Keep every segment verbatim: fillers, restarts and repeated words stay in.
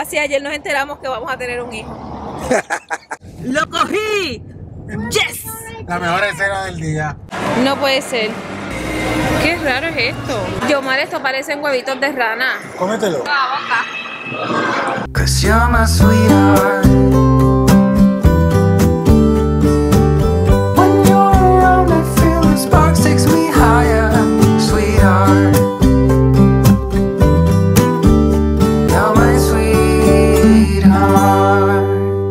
Así ayer nos enteramos que vamos a tener un hijo. ¡Lo cogí! ¡Yes! La mejor escena del día. No puede ser. Qué raro es esto. Yomar, esto parecen huevitos de rana. Cómetelo. Cause you're my sweetheart. When you're around, I feel the sparks takes me higher, sweetheart. You're my sweetheart.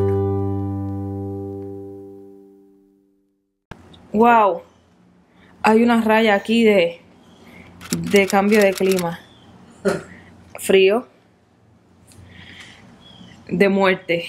Wow. Hay una raya aquí de, de cambio de clima. Frío. De muerte.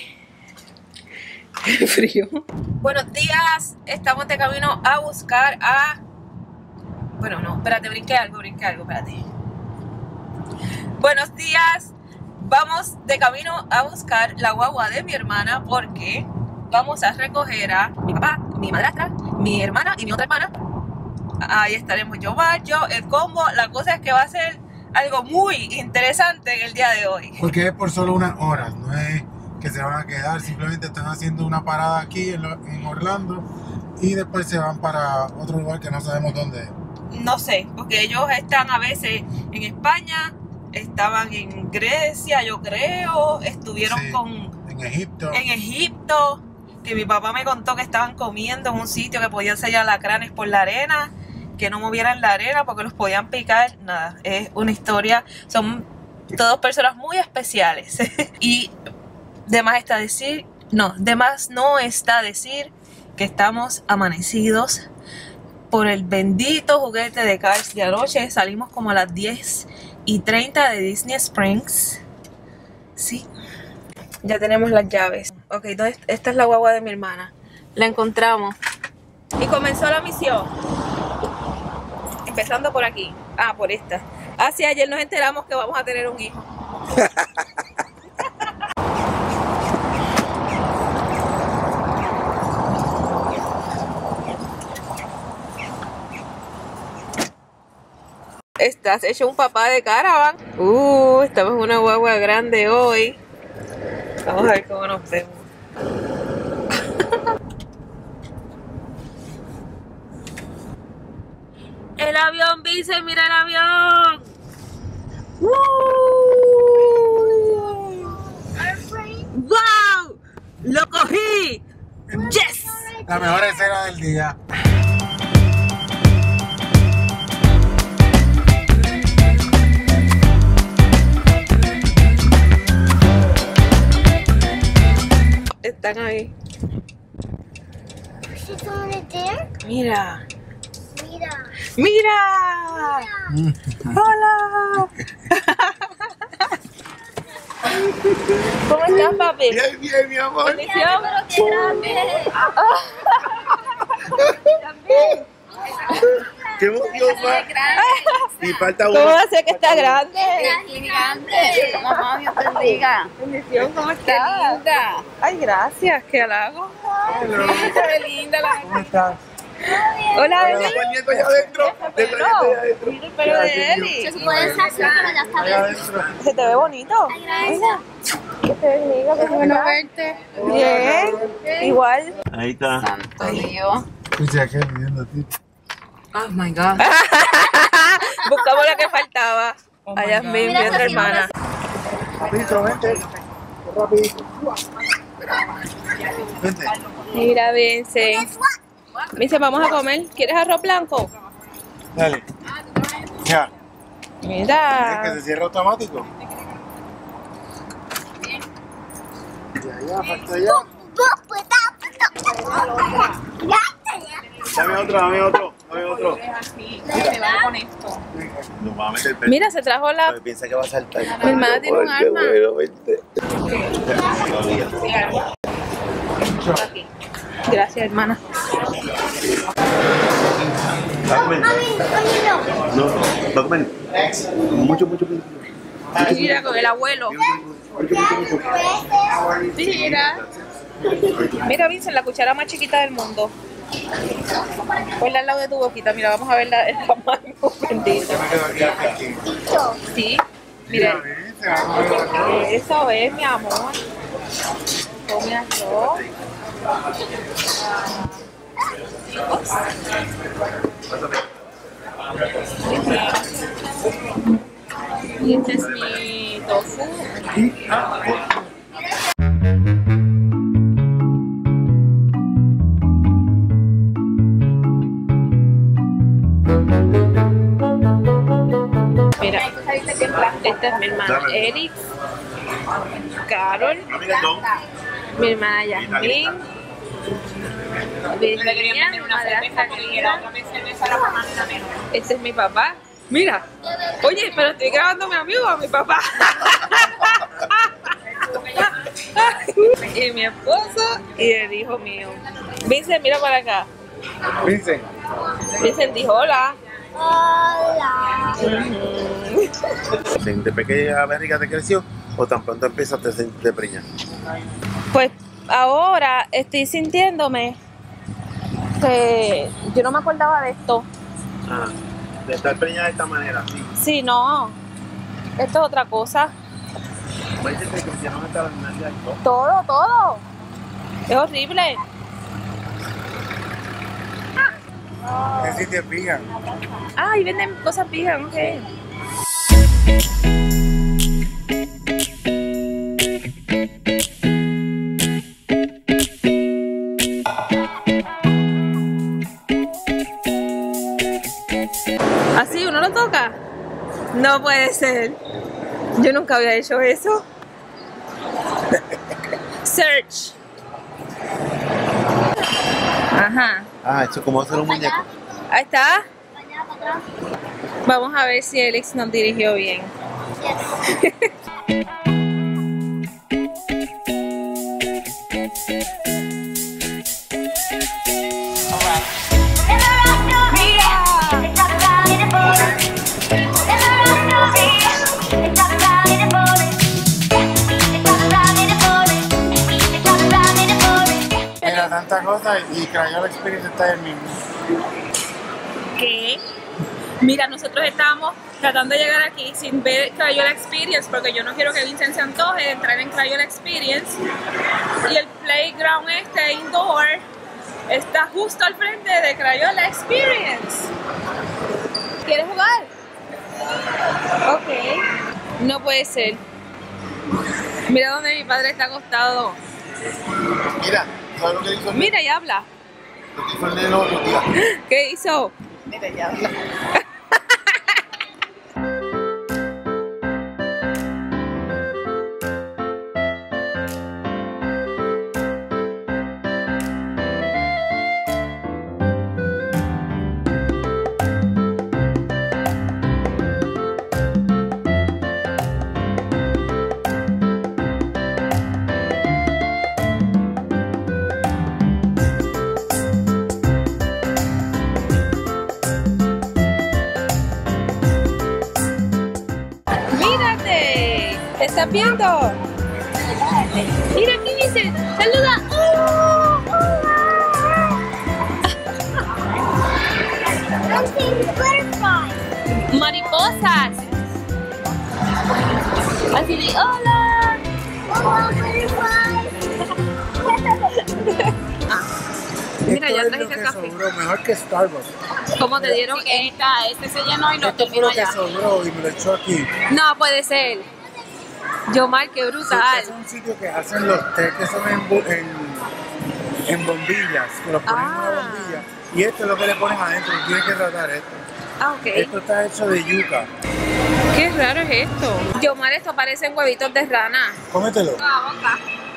Frío. Buenos días. Estamos de camino a buscar a... Bueno, no, espérate, brinqué algo, brinqué algo, espérate. Buenos días. Vamos de camino a buscar la guagua de mi hermana porque vamos a recoger a mi papá, mi madrastra, mi hermana y mi otra hermana. Ahí estaremos yo, yo, el combo. La cosa es que va a ser algo muy interesante en el día de hoy. Porque es por solo unas horas, no es que se van a quedar, simplemente están haciendo una parada aquí en, lo, en Orlando y después se van para otro lugar que no sabemos dónde es. No sé, porque ellos están a veces en España, estaban en Grecia, yo creo, estuvieron Sí, con... en Egipto. En Egipto, que mi papá me contó que estaban comiendo en un sitio que podían ser alacranes por la arena, que no movieran la arena porque los podían picar. Nada, es una historia, son todas personas muy especiales. Y de más está decir, no, de más no está decir que estamos amanecidos por el bendito juguete de Cars de anoche. Salimos como a las diez y treinta de Disney Springs. Sí, ya tenemos las llaves. Ok, entonces esta es la guagua de mi hermana. La encontramos y comenzó la misión. Empezando por aquí. Ah, por esta. Así ayer nos enteramos que vamos a tener un hijo. Estás hecho un papá de caravan. Uh, estamos en una guagua grande hoy. Vamos a ver cómo nos vemos. El avión, Vice, mira el avión. ¡Uh! ¡Wow! ¡Lo cogí! ¡Yes! La mejor escena del día. Están ahí. Mira. Mira. ¡Mira! ¡Hola! ¿Cómo estás, papi? Bien, bien, mi amor. Bendición. Pero qué grande. También. Qué emoción, y falta ¿Cómo va a ser que está grande? Gigante. Mamá, Dios te bendiga. Bendición, ¿cómo Qué estás? linda. Ay, gracias, qué halago. Qué linda la. ¿Cómo estás? Hola, Eli. Tengo el nieto allá adentro. Tengo el nieto allá adentro. Mira el pelo de Eli. Se puede estar así, pero ya está Allá bien. adentro. Se te ve bonito. Ay, gracias. Que te bendiga, que Bueno verte. bien. Igual. Ahí está. Santo Dios. Escucha, ¿qué viendo a ti? Oh my God. Buscamos la que faltaba. A Yasmin, mi Mira, otra Sofía, hermana. Rapidito, vente. Rapidito. Vente. Mira, Vincent. Vincent, vamos a comer. ¿Quieres arroz blanco? Dale. Ya. ¿Es que Mira. se cierra automático? Ya, ya, falta ya. Dame otro, dame otro, dame otro. Nos va a meter el Mira, se trajo la... Piensa que va a saltar. Mi hermana tiene un arma. Bueno, vente. Aquí. Gracias, hermana. ¿Va a comer? No, va a comer. Mucho, mucho, mucho. Mira, con el abuelo. Mira. Mira, Vincent, la cuchara más chiquita del mundo. Ponla al lado de tu boquita. Mira, vamos a ver la, el tamaño. Bendito. Sí. Mira, ¿viste? Vamos a ver arroz. eso es, mi amor. Come arroz. Y este es mi tofu. Y, ah, Mira, esta es mi hermana Eric, Carol, mi hermana Yasmin, Virginia, mi madrastra Kira. Este es mi papá. Mira, oye, pero estoy grabando a mi amigo, a mi papá. Y mi esposo y el hijo mío. Vincent, mira para acá. Vincent. Vincent dijo hola. ¿De pequeña barriga te creció o tan pronto empezaste a sentirte preñada? Pues ahora estoy sintiéndome que yo no me acordaba de esto. Ah, de estar preñada de esta manera, sí. Sí, no. Esto es otra cosa. ¿Ves que te crecieron hasta la gimnasia y todo? Todo, todo. Es horrible. ¿Qué si te pican? Ah, y venden cosas vegan, ok. ¿Así uno lo toca? No puede ser. Yo nunca había hecho eso. Search. Ajá. Ah, eso es como hacer un muñeco. Ahí está. Vamos a ver si Alex nos dirigió bien. Era tanta cosa y Crayola Experience está el mismo. ¿Qué? Mira, nosotros estábamos tratando de llegar aquí sin ver Crayola Experience porque yo no quiero que Vincent se antoje de entrar en Crayola Experience. Y el playground este indoor está justo al frente de Crayola Experience. ¿Quieres jugar? Ok. No puede ser. Mira donde mi padre está acostado. Mira, ¿sabes lo que hizo? Mira y habla. Lo que hizo el neno otro día. ¿Qué hizo? Mira, ya habla. ¡Mírate! ¿Te estás viendo? Mira aquí dice, saluda. ¡Oh! Mariposas. Así de hola. Mira, ya Esto es trajiste lo el que café. sobró, mejor que Starbucks. ¿Cómo te dieron? Esta, este se llenó y lo Esto fue terminó lo que ya. sobró y me lo echó aquí. No puede ser. Yomar, qué brutal. Es un sitio que hacen los té que son en, bu- en, en bombillas, que los ponen en Ah. una bombilla. Y esto es lo que le ponen adentro, y tienes que tratar esto. Ah, ok. Esto está hecho de yuca. Qué raro es esto. Yomar, esto parecen huevitos de rana. Cómetelo. La boca.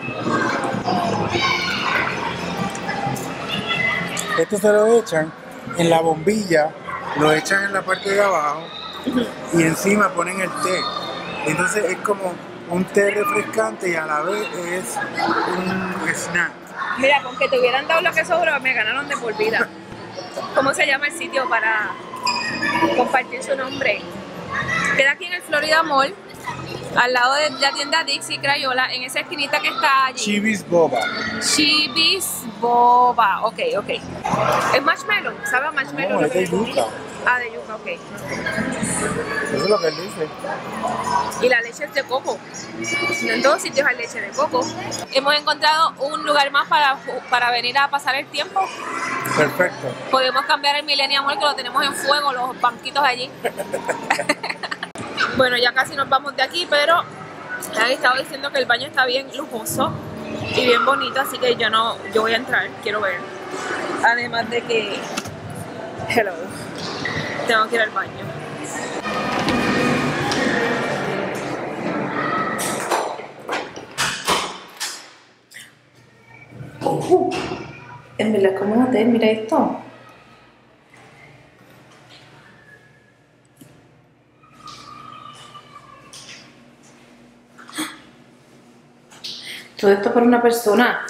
Esto se lo echan en la bombilla, lo echan en la parte de abajo y encima ponen el té. Entonces es como un té refrescante y a la vez es un snack. Mira, con que te hubieran dado lo que sobró, me ganaron de por vida. ¿Cómo se llama el sitio para compartir su nombre? Queda aquí en el Florida Mall, al lado de la tienda Dixie Crayola, en esa esquinita que está allí. Chibis Boba. Chibis Boba. Ok, ok. ¿Es marshmallow? ¿Sabe a marshmallow? No, lo es que de le comí? yuca. Ah, de yuca, ok. Eso es lo que él dice. Y la leche es de coco. En todos sitios hay leche de coco. Hemos encontrado un lugar más para, para venir a pasar el tiempo. Perfecto. Podemos cambiar el Millennium Mall, que lo tenemos en fuego, los banquitos allí. Bueno, ya casi nos vamos de aquí, pero me han estado diciendo que el baño está bien lujoso y bien bonito, así que yo no, yo voy a entrar, quiero ver. Además de que, hello, tengo que ir al baño. Oh, en verdad es como un hotel, mira esto. Todo esto para una persona.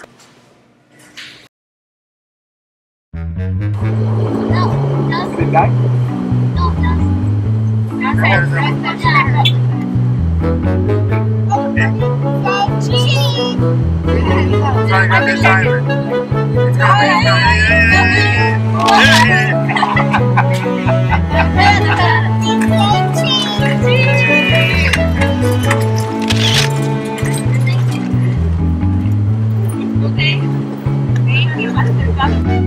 Okay. Thank you.